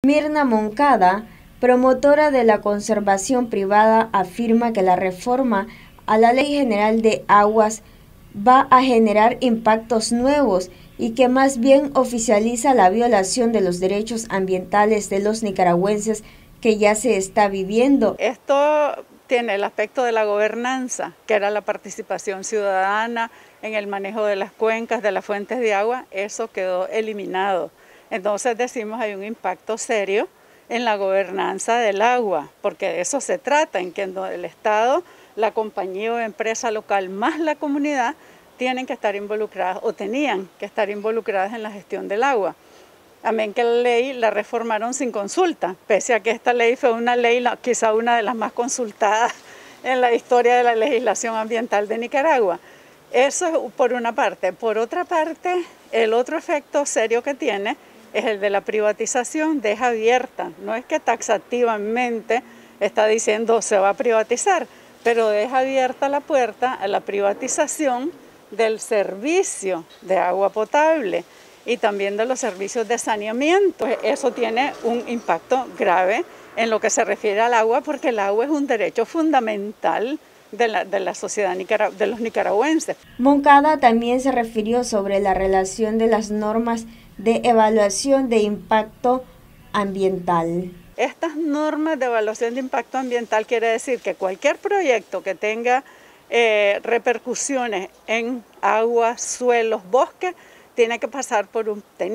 Mirna Moncada, promotora de la conservación privada, afirma que la reforma a la Ley General de Aguas va a generar impactos nuevos y que más bien oficializa la violación de los derechos ambientales de los nicaragüenses que ya se está viviendo. Esto tiene el aspecto de la gobernanza, que era la participación ciudadana en el manejo de las cuencas, de las fuentes de agua. Eso quedó eliminado. Entonces decimos hay un impacto serio en la gobernanza del agua, porque de eso se trata, en que el Estado, la compañía o empresa local más la comunidad tienen que estar involucradas o tenían que estar involucradas en la gestión del agua. Amén que la ley la reformaron sin consulta, pese a que esta ley fue una ley quizá una de las más consultadas en la historia de la legislación ambiental de Nicaragua. Eso es por una parte. Por otra parte, el otro efecto serio que tiene es el de la privatización, deja abierta. No es que taxativamente está diciendo se va a privatizar, pero deja abierta la puerta a la privatización del servicio de agua potable y también de los servicios de saneamiento. Eso tiene un impacto grave en lo que se refiere al agua, porque el agua es un derecho fundamental de la sociedad de los nicaragüenses. Moncada también se refirió sobre la relación de las normas de evaluación de impacto ambiental. Estas normas de evaluación de impacto ambiental quiere decir que cualquier proyecto que tenga repercusiones en agua, suelos, bosques, tenía que pasar por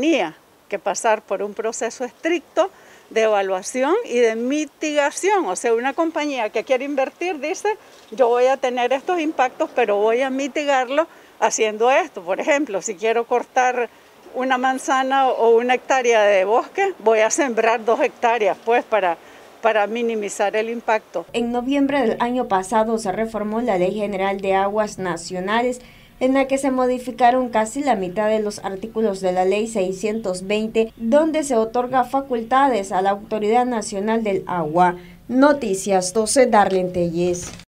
un proceso estricto de evaluación y de mitigación. O sea, una compañía que quiere invertir dice, yo voy a tener estos impactos, pero voy a mitigarlos haciendo esto. Por ejemplo, si quiero cortar una manzana o una hectárea de bosque, voy a sembrar 2 hectáreas, pues, para minimizar el impacto. En noviembre del año pasado se reformó la Ley General de Aguas Nacionales, en la que se modificaron casi la mitad de los artículos de la Ley 620, donde se otorga facultades a la Autoridad Nacional del Agua. Noticias 12, Darlene Telles.